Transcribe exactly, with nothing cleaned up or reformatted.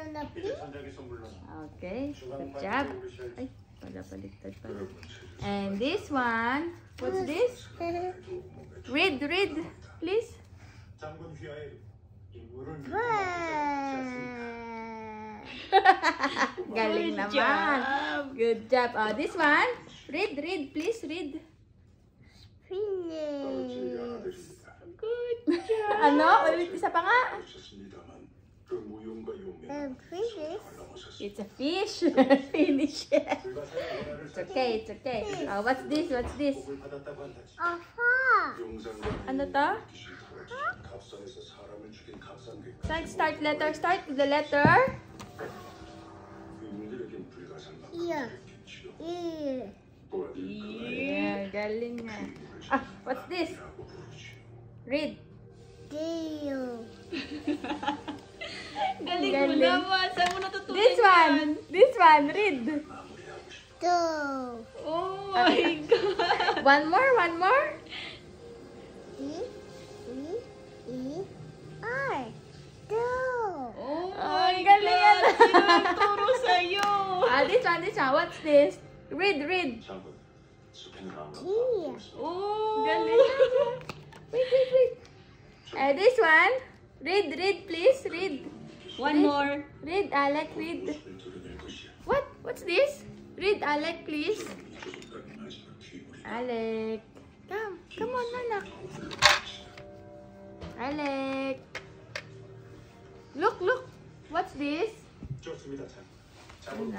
banana, please. Okay, good job. Ay, wala baliktad pala. And this one, what's this? Read, read, please. Galing Good naman. job. Good job. Oh, this one, read, read, please, read. Finish. Good job. Ano? Ulit isa pa nga. And finish. It's a fish. Finish. It's okay, it's okay. Oh, what's this? What's this? Aha. Ano to? Start, start letter. Start with the letter. Ear. Ear. Yeah, galing nga. Ah, what's this? Read. Tail. Galing mo Galing. naman. Saan mo natutunan This one. This one. Read. Toe. Oh my God. One more, one more. E. E. E. R. Toe. Oh Oh, my galing God. yan. Sino nagturo sa'yo? Ah, this one, this one. What's this? Read, read. Ear. Oh. Galing. Wait, wait, wait. Eh, this one. Read, read, please. Read. One more. Read, Alec, read. What? What's this? Read, Alec, please. Alec. Come. Come on, anak. Alec. Look, look. What's this?